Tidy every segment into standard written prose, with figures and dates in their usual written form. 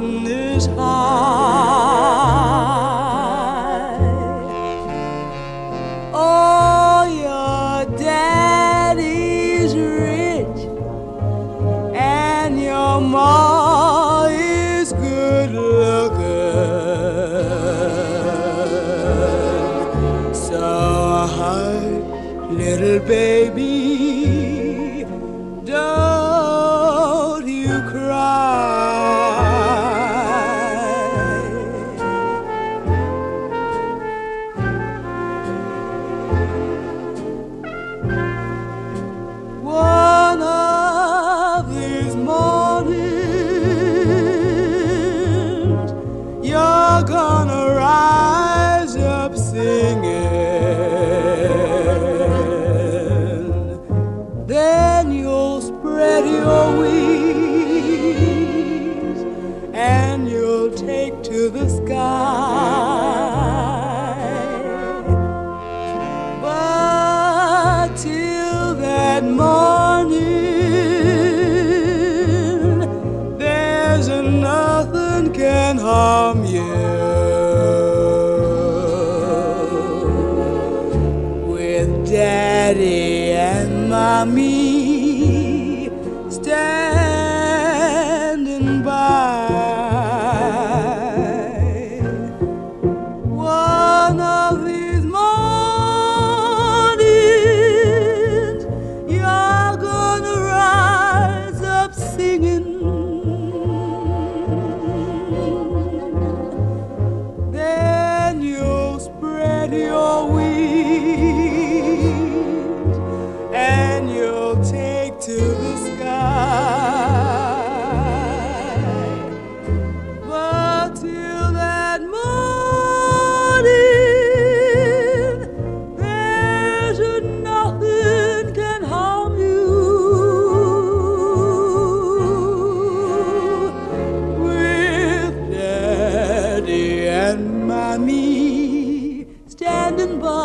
mountain is high. Oh, your daddy's rich and your ma is good looking. So hi, little baby, don't you cry. One of these mornings you're gonna rise up singing. Then you'll spread your wings and you'll take to the sky. But till that morning, there's nothing can harm you. With Daddy and Mommy standing by. One of these mornings you're gonna rise up singing. Then you'll spread your wings and you'll take to the sky. But till that morning, there's nothing can harm you. With Daddy and Mommy standing by.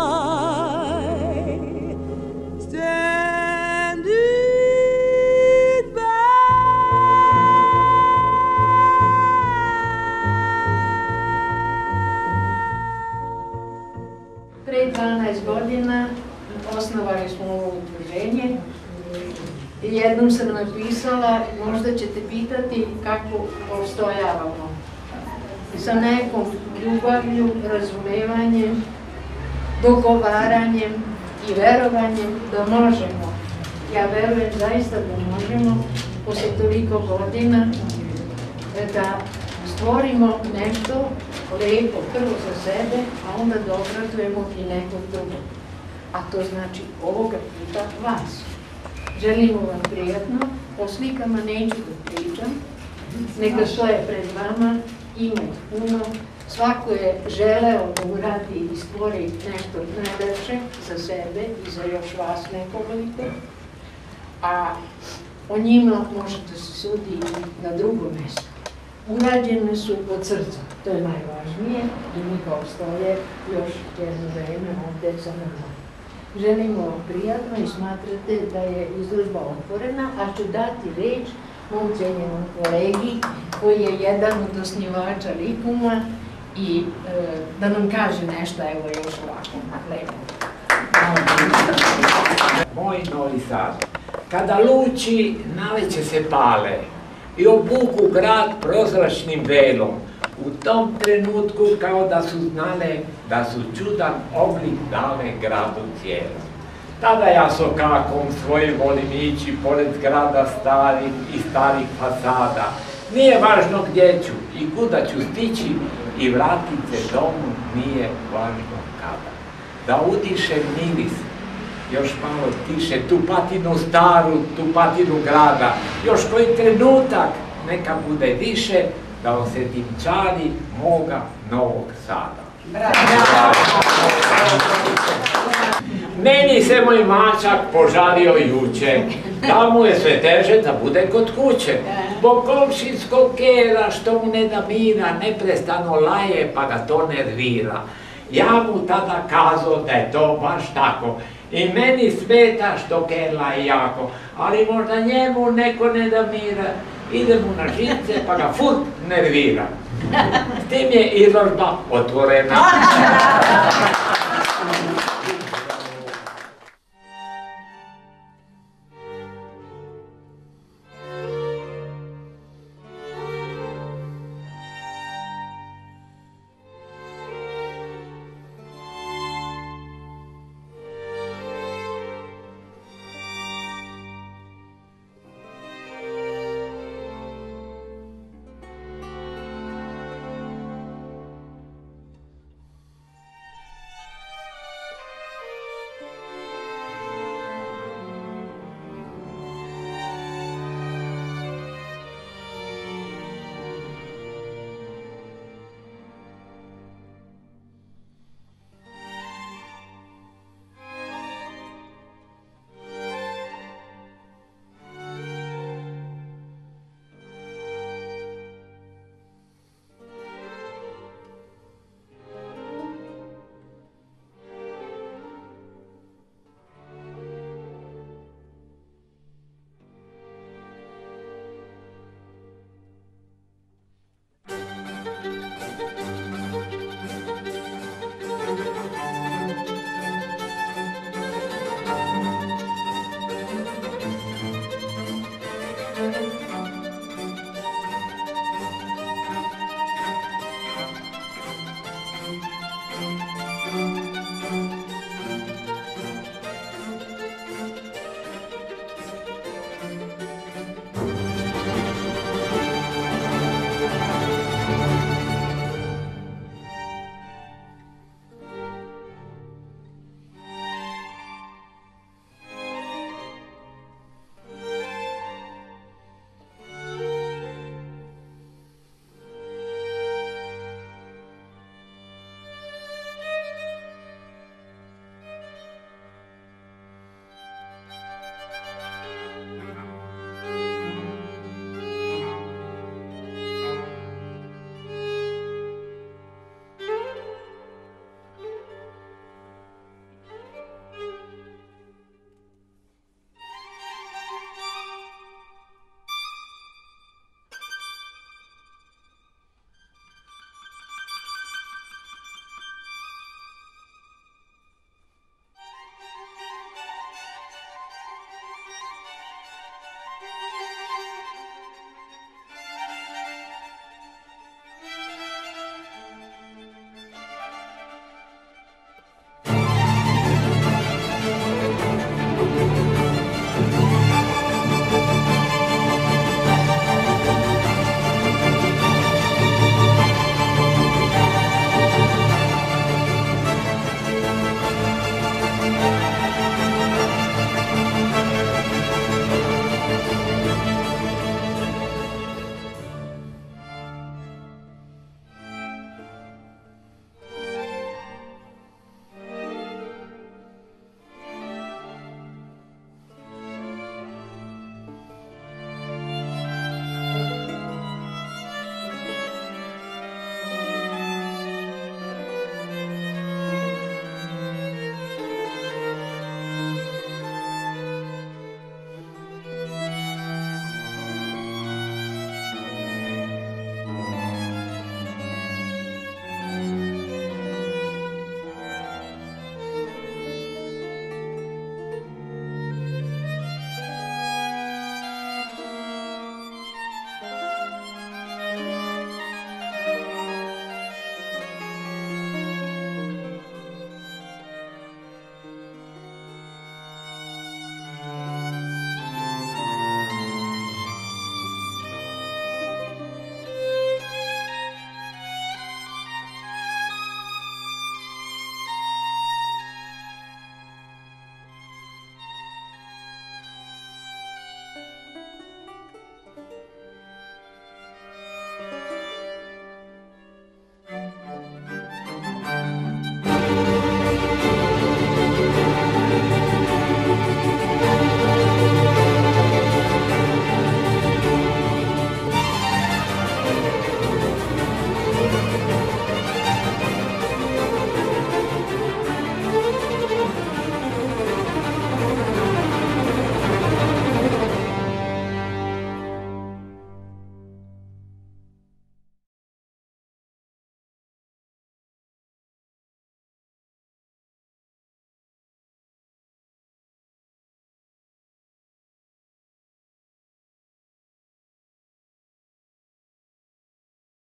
Pre 12 godina osnovali smo ovo udruženje i jednom sam napisala, možda ćete pitati kako postojavamo. Sa nekom ljubavlju, razumevanjem, dogovaranjem i verovanjem da možemo. Ja verujem zaista da možemo posle toliko godina da stvorimo nešto lepo prvo za sebe, a onda da obradujemo i nekog drugog. A to znači ovoga puta vas. Želimo vam prijatno, o slikama neću da pričam, neka stoje pred vama, ima ih puno, svako je želeo da uradi i stvori nešto najlepše za sebe i za još vas nekoliko, a o njima možete se sudi na drugom mjestu. Urađene su od srca, to je najvažnije i mi kao stoje još jedno vreme ovdje sa nama. Želimo vam prijatno i smatrate da je izložba otvorena, a ću dati reč mom cenjenom kolegi koji je jedan od osnivača Likuma i da nam kaže nešto, evo još ovako lepo. Moj Novi Sad, kada luči, naveće se pale i obuku grad prozračnim velom. U tom trenutku kao da su znale da su čudan oblik dale gradu cijelom. Tada ja sokakom svojim volim ići pored zgrada starih i starih fasada. Nije važno gdje ću i kuda ću stići i vratit se domu nije važno kada. Da udišem miris, još malo tiše, tu patinu staru, tu patinu grada, još koji trenutak neka bude više, da osjetim čari moga Novog Sada. Meni se moj mačak požalio juče, da mu je sve teže da bude kod kuće. Zbog komšinskog kera što mu ne da mira, neprestano laje pa ga to nervira. Ja mu tada kazao da je to baš tako i meni smeta što kerla je jako, ali možda njemu neko ne da mira ide mu na živce pa ga furt nervira. S tim je izložba otvorena.